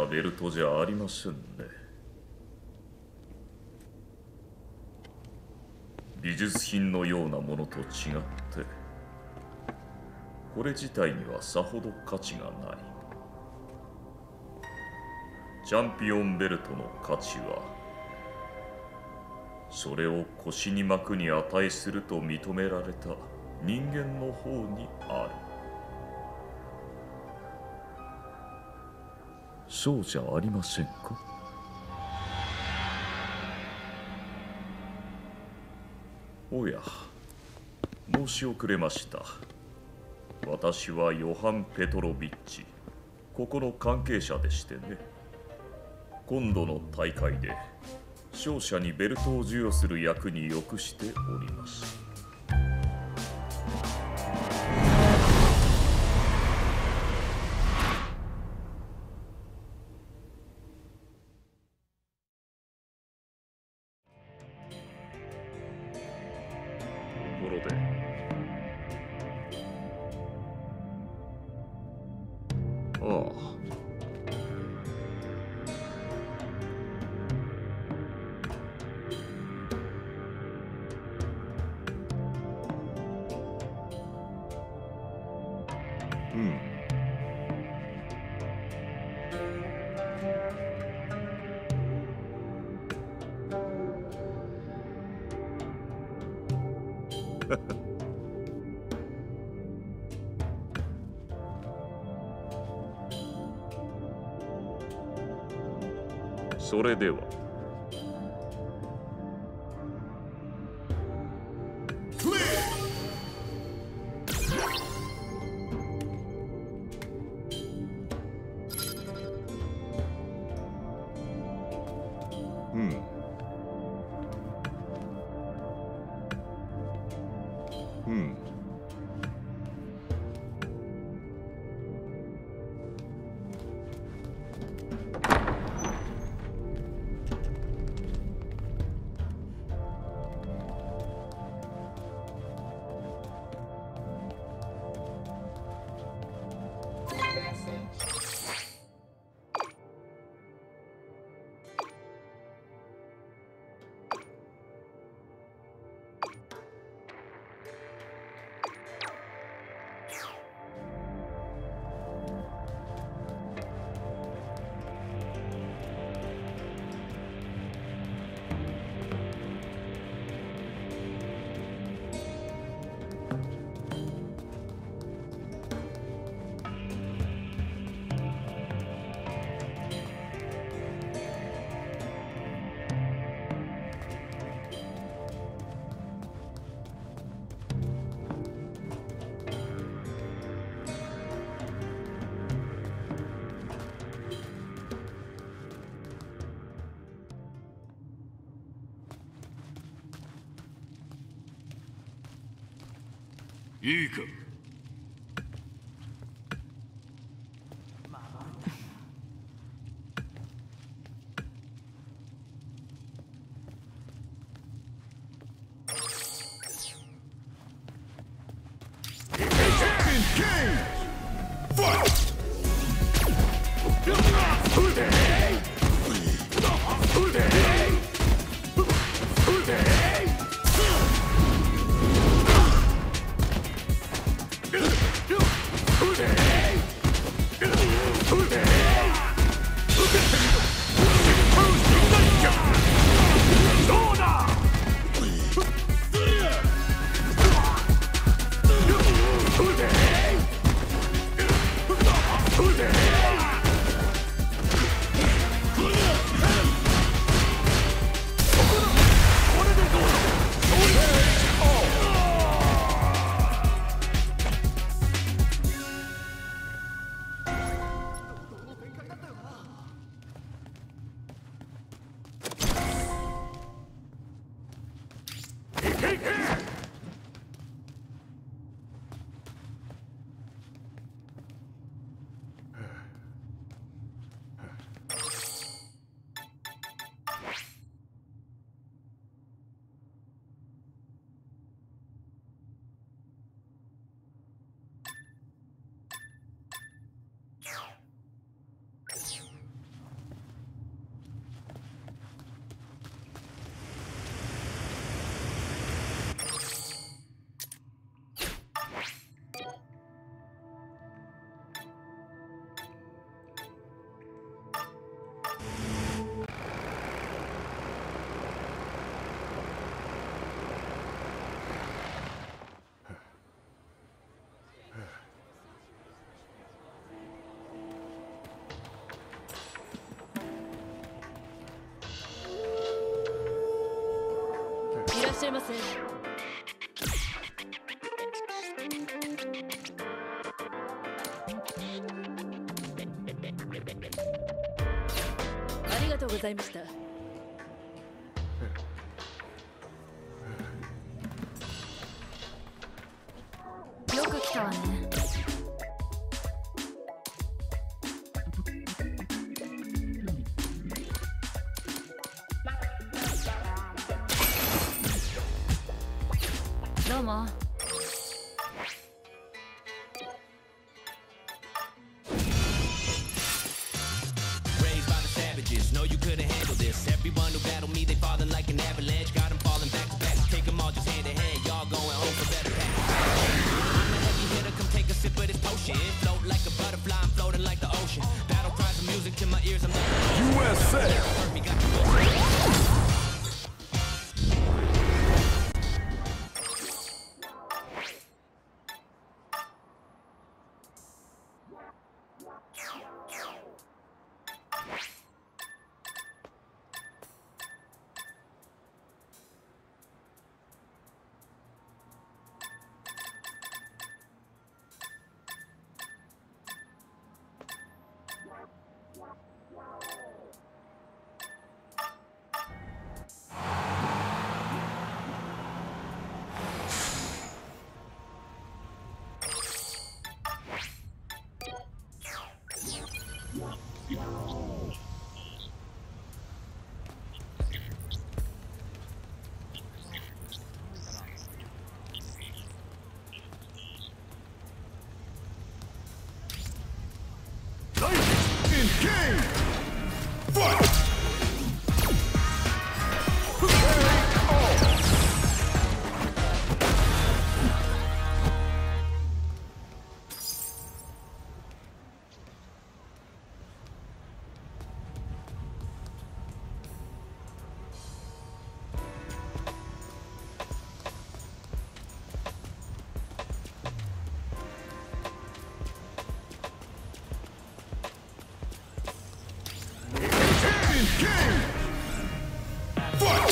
ベルトじゃありませんね。美術品のようなものと違ってこれ自体にはさほど価値がない。チャンピオンベルトの価値はそれを腰に巻くに値すると認められた人間の方にある。そうじゃありませんか。おや、申し遅れました。私はヨハン・ペトロビッチ、ここの関係者でしてね。今度の大会で勝者にベルトを授与する役に属しております。ところでああ、それではいいか。 せ。ありがとうございました。よく来たわね。どうも。 No, you couldn't handle this. Everyone who battled me, they falling like an avalanche. Got them falling back to back. Take them all just hand in hand. Y'all going home for better pay. I'm a heavy hitter, come take a sip of this potion. Float like a butterfly, I'm floating like the ocean. Battle cries of music to my ears, I'm like USA. Game! Fight! Game! Fight!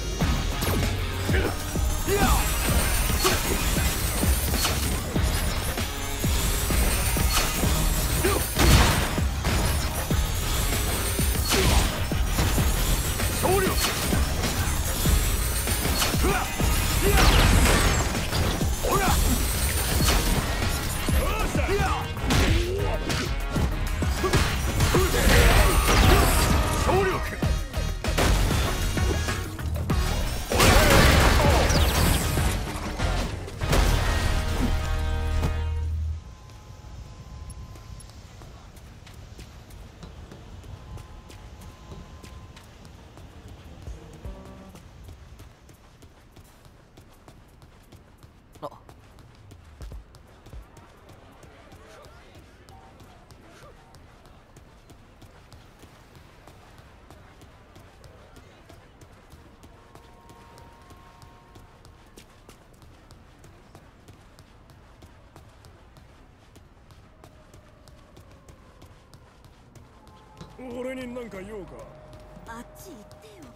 俺に何か用か。 あっち行ってよ。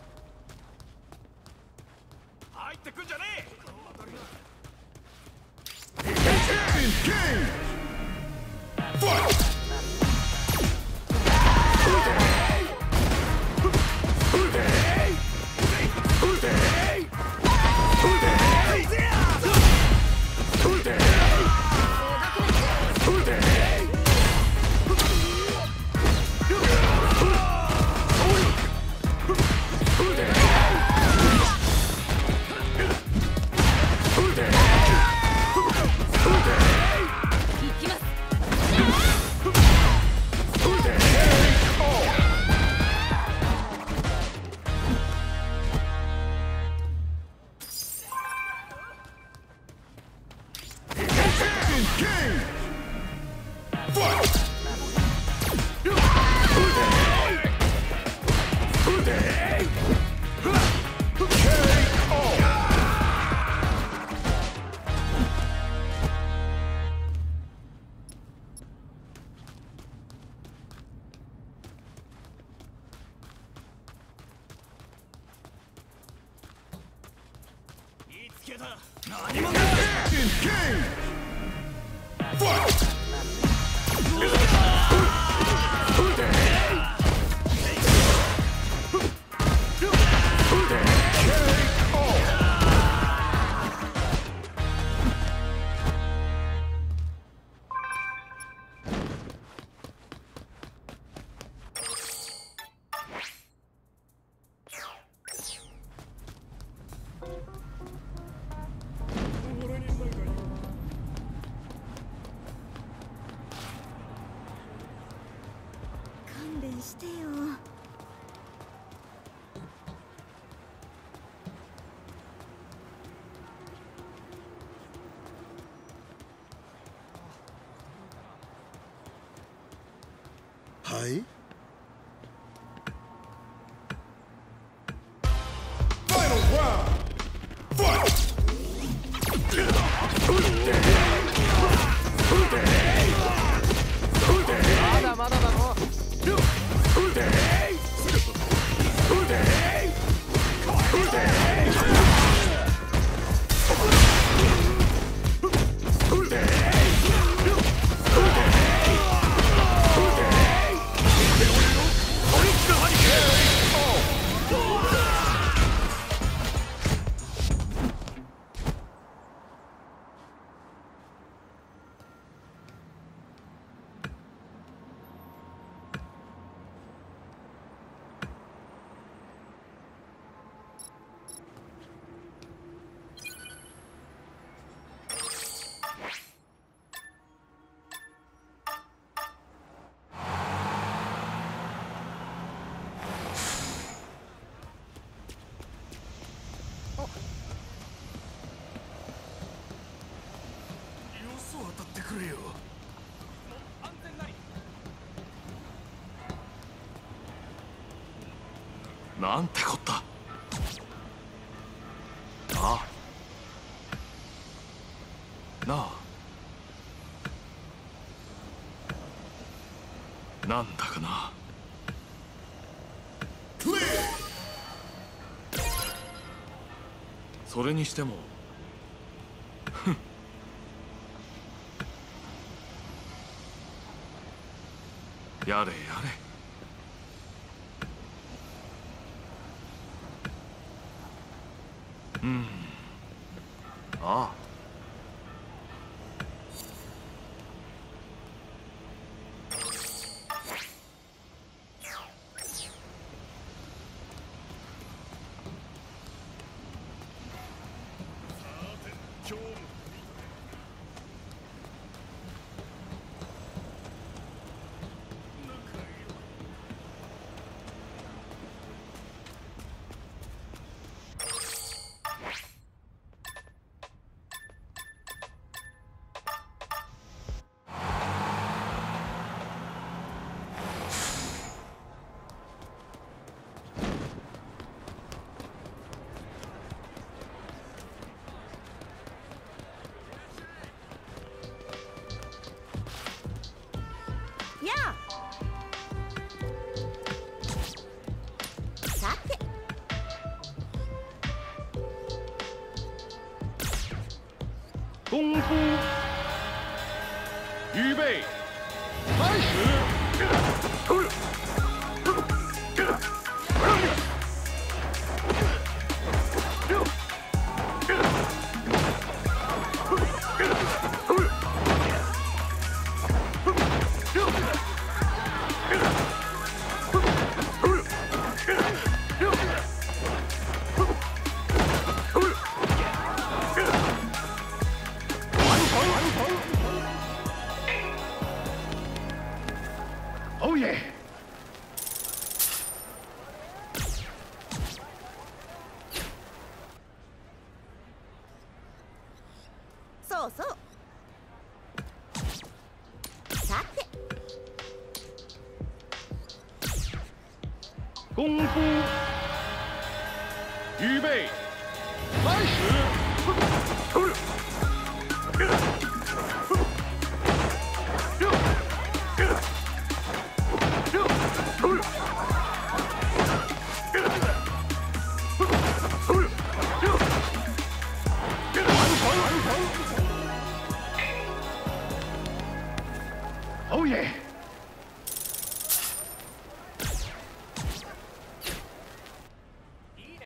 入ってくんじゃねえ。 けだ。何者だ。 勘弁してよ。 はい。 まだまだだろ。 当たってくれよ。安全なり。 なんてこった。ああなあ、なんだかな。それにしてもやれやれ。ああ。 今日もやあ。さて。 功夫预备开始。Oh yeah! そうそう。さて。 功夫预备开始。 Oh yeah!